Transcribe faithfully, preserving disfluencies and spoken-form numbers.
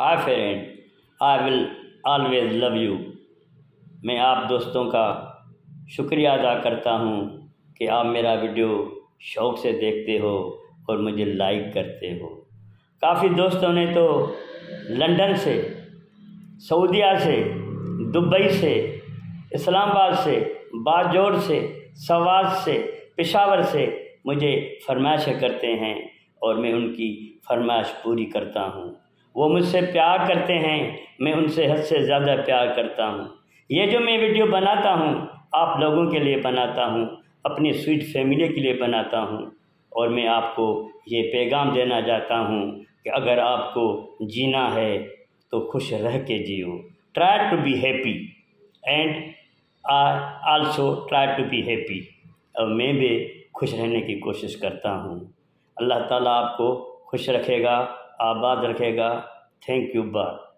Hi friend, I will always love you. मैं आप दोस्तों का शुक्रिया अदा करता हूँ कि आप मेरा वीडियो शौक़ से देखते हो और मुझे लाइक करते हो। काफ़ी दोस्तों ने तो लंदन से, सऊदीया से, दुबई से, इस्लामाबाद से, बाजोड़ से, सवात से, पेशावर से मुझे फरमाइशें करते हैं और मैं उनकी फरमाइश पूरी करता हूँ। वो मुझसे प्यार करते हैं, मैं उनसे हद से ज़्यादा प्यार करता हूँ। ये जो मैं वीडियो बनाता हूँ आप लोगों के लिए बनाता हूँ, अपनी स्वीट फैमिली के लिए बनाता हूँ और मैं आपको ये पैगाम देना चाहता हूँ कि अगर आपको जीना है तो खुश रह के जियो। Try to be happy and I also try to be happy. और मैं भी खुश रहने की कोशिश करता हूँ। अल्लाह ताला आपको खुश रखेगा, आबाद रखेगा। Thank you. बाय।